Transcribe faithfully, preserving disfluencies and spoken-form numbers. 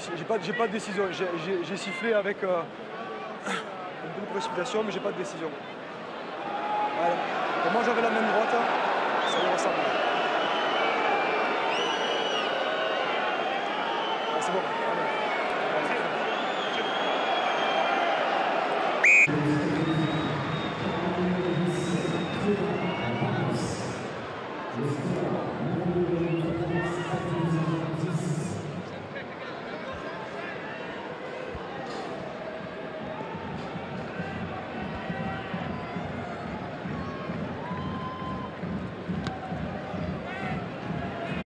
j'ai pas, j'ai pas de décision. J'ai sifflé avec euh, un peu de précipitation, mais j'ai pas de décision. Voilà. Pour moi, j'avais la main droite, ça y ressemble. Ah, c'est bon. Allez.